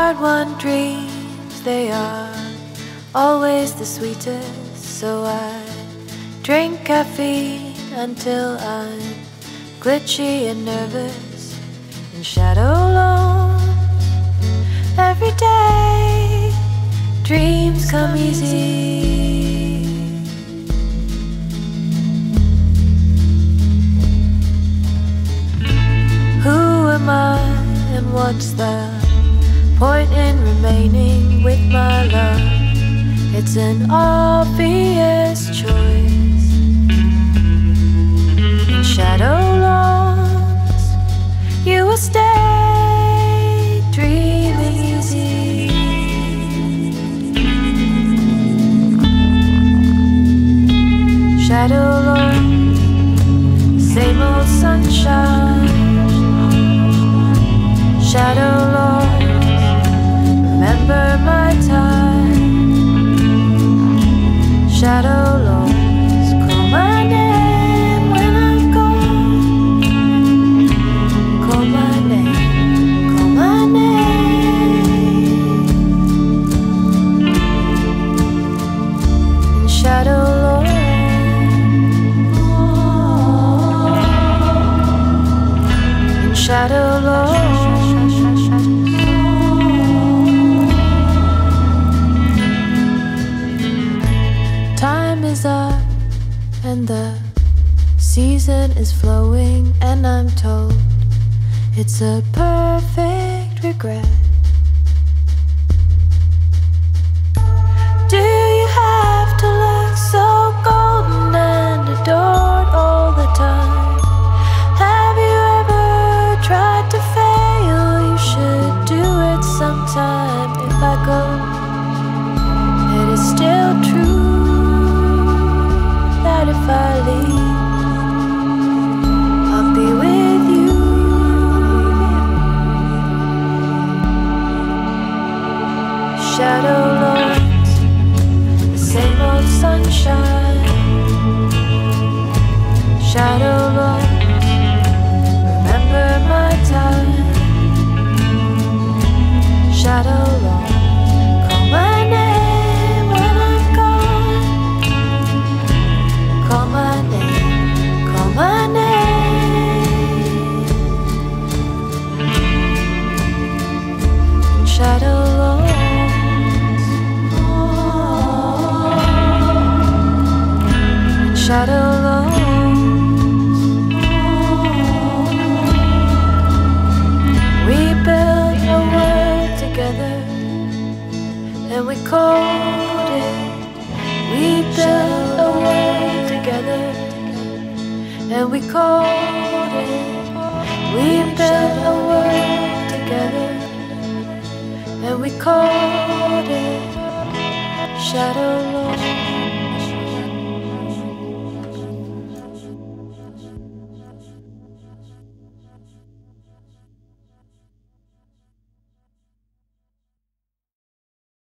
hard-won dreams, they are always the sweetest. So I drink caffeine until I'm glitchy and nervous in Shadowlawns. Every day, dreams come easy. Who am I and what's the point in remaining with my love? It's an obvious choice. In Shadowlawns, you will stay dreaming easy. Shadowlawns, same old sunshine. Shadowlawns, remember my time. Shadowlawns, call my name when I'm gone. Call my name, call my name. In Shadowlawns, in Shadowlawns. Time is up and the season is flowing, and I'm told it's a perfect regret. Do you have to look so golden and adored all the time? Have you ever tried to fail? You should do it sometime. If I go, it is still true that if I leave, I'll be with you. Shadowlawns, the same old sunshine. Shadowlawns, remember my time. Shadowlawns, call my name when I'm gone. Call my name, call my name. In Shadowlawns, in Shadowlawns, we built a world together and we called it. We built a world together and we called it. We built a world together and we called it Shadowlawns.